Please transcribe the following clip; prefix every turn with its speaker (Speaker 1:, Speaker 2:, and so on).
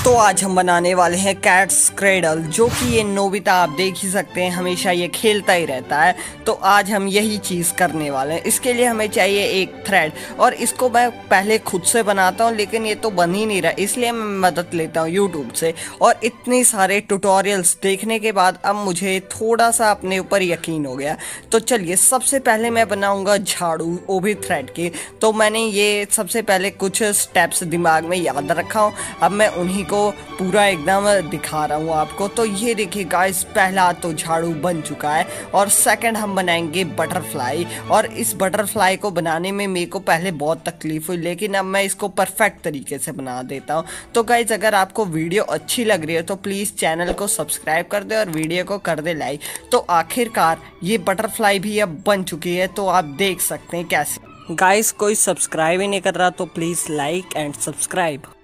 Speaker 1: तो आज हम बनाने वाले हैं कैट्स क्रेडल, जो कि ये नोबिता आप देख ही सकते हैं हमेशा ये खेलता ही रहता है। तो आज हम यही चीज़ करने वाले हैं। इसके लिए हमें चाहिए एक थ्रेड, और इसको मैं पहले खुद से बनाता हूँ लेकिन ये तो बन ही नहीं रहा, इसलिए मैं मदद लेता हूँ यूट्यूब से। और इतने सारे ट्यूटोरियल्स देखने के बाद अब मुझे थोड़ा सा अपने ऊपर यकीन हो गया। तो चलिए सबसे पहले मैं बनाऊँगा झाड़ू, वो भी थ्रेड की। तो मैंने ये सबसे पहले कुछ स्टेप्स दिमाग में याद रखा हूँ, अब मैं उन्हीं को पूरा एकदम दिखा रहा हूँ आपको। तो ये देखिए गाइस, पहला तो झाड़ू बन चुका है और सेकंड हम बनाएंगे बटरफ्लाई। और इस बटरफ्लाई को बनाने में मेरे को पहले बहुत तकलीफ हुई, लेकिन अब मैं इसको परफेक्ट तरीके से बना देता हूँ। तो गाइस अगर आपको वीडियो अच्छी लग रही है तो प्लीज़ चैनल को सब्सक्राइब कर दे और वीडियो को कर दे लाइक। तो आखिरकार ये बटरफ्लाई भी अब बन चुकी है, तो आप देख सकते हैं कैसे। गाइस कोई सब्सक्राइब ही नहीं कर रहा, तो प्लीज़ लाइक एंड सब्सक्राइब।